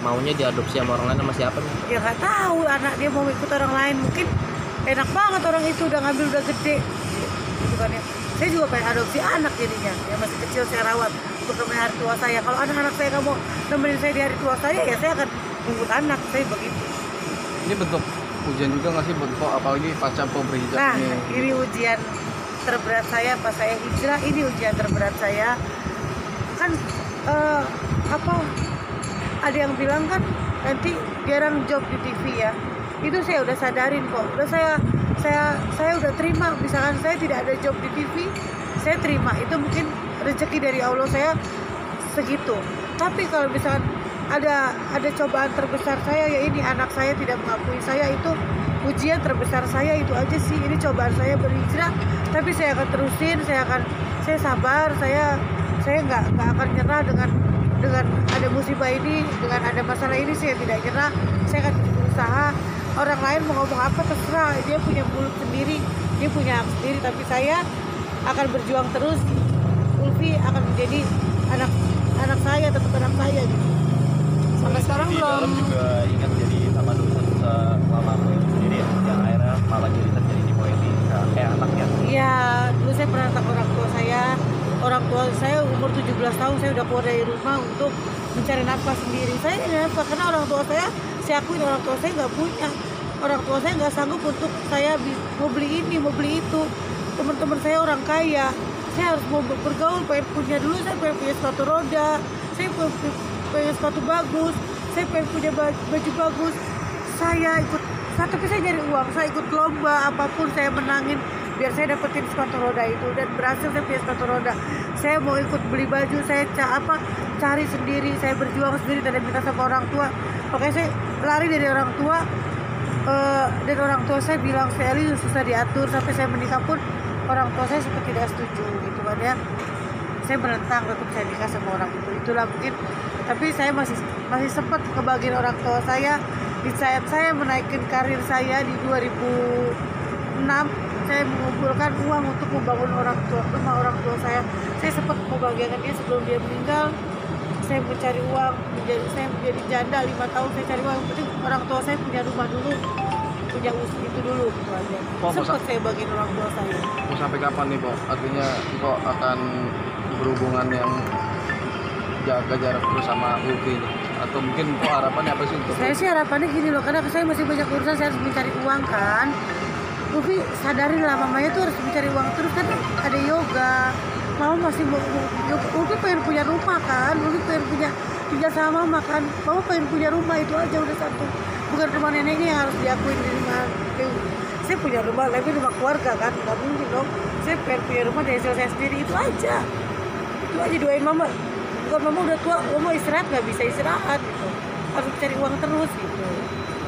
maunya diadopsi sama orang lain sama siapa nih? Ya nggak tahu, anak dia mau ikut orang lain, mungkin enak banget orang itu udah ngambil udah gede gitu kan ya. Saya juga pengen adopsi anak jadinya, yang masih kecil saya rawat untuk nemenin hari tua saya. Kalau anak-anak saya nggak mau nemenin saya di hari tua saya, ya saya akan jemput anak saya begitu. Ini bentuk ujian juga nggak sih buat kok, apalagi pasca kok berhijab Nah, ini? ini ujian terberat saya pas saya hijrah, ini ujian terberat saya. Kan ada yang bilang kan nanti jarang job di TV ya. Itu saya udah sadarin kok. Udah saya udah terima, misalkan saya tidak ada job di TV, saya terima. Itu mungkin rezeki dari Allah saya segitu. Tapi kalau misalkan ada cobaan terbesar saya, ya ini anak saya tidak mengakui saya, itu ujian terbesar saya, itu aja sih. Ini cobaan saya berhijrah, tapi saya akan terusin, saya sabar, saya nggak akan nyerah dengan ada musibah ini, dengan ada masalah ini. Saya tidak nyerah, saya akan berusaha. Orang lain mau ngomong apa terserah, dia punya mulut sendiri, dia punya hak sendiri, tapi saya akan berjuang terus. Ulfi akan menjadi anak saya, tetap anak saya gitu. Sampai sekarang di belum. dalam juga ingat jadi sama dosa mamamu itu sendiri ya, yang akhirnya malah jadi terjadi di poin ini kayak anaknya. Iya, dulu saya pernah datang orang tua saya. Orang tua saya umur 17 tahun saya udah keluar dari rumah untuk mencari nafkah sendiri. Saya ini nafkah karena orang tua saya akuin orang tua saya nggak punya. Orang tua saya nggak sanggup untuk saya mau beli ini, mau beli itu. Teman-teman saya orang kaya. Saya harus mau bergaul, pengen punya dulu, saya pengen punya sepatu roda. Saya pengen sepatu bagus. Saya pengen punya baju bagus. Saya ikut, tapi saya nyari uang. Saya ikut lomba, apapun saya menangin biar saya dapetin sepatu roda itu, dan berhasil saya punya sepatu roda. Saya mau ikut beli baju, saya cari sendiri, saya berjuang sendiri, dan minta sama orang tua. Makanya saya lari dari orang tua, dan orang tua saya bilang Sally susah diatur. Sampai saya menikah pun orang tua saya seperti tidak setuju gitu kan ya. Saya menentang tetap saya nikah sama orang itu. Itulah mungkin, tapi saya masih sempat kebagian orang tua saya di saat saya menaikkan karir saya di 2006. Saya mengumpulkan uang untuk membangun rumah orang tua saya. Saya sempat membagikan dia sebelum dia meninggal. Saya mencari uang, saya menjadi janda 5 tahun, saya cari uang. Yang penting orang tua saya punya rumah dulu, punya usaha itu dulu gitu aja. Sempat saya bagiin orang tua saya. Mau sampai kapan nih Pok? Artinya kok akan berhubungan yang jaga jarak terus sama Ulfi ini? Atau mungkin kok harapannya apa sih untuk Saya sih harapannya gini loh, karena saya masih banyak urusan, saya harus mencari uang kan. Ulfi sadarin lah, mamanya tuh harus mencari uang terus kan, ada yoga. Mama masih mau yoga. Ulfi pengen punya rumah kan, Ulfi pengen punya tinggal sama mama kan. Mama pengen punya rumah, itu aja udah satu. Bukan rumah nenek ini yang harus diakuin di rumah. Saya punya rumah, tapi rumah keluarga kan, nggak mungkin dong. Saya pengen punya rumah dari hasil saya sendiri, itu aja. Itu aja, doain mama. Bukan mama udah tua, mama istirahat nggak bisa istirahat gitu. Harus cari uang terus gitu.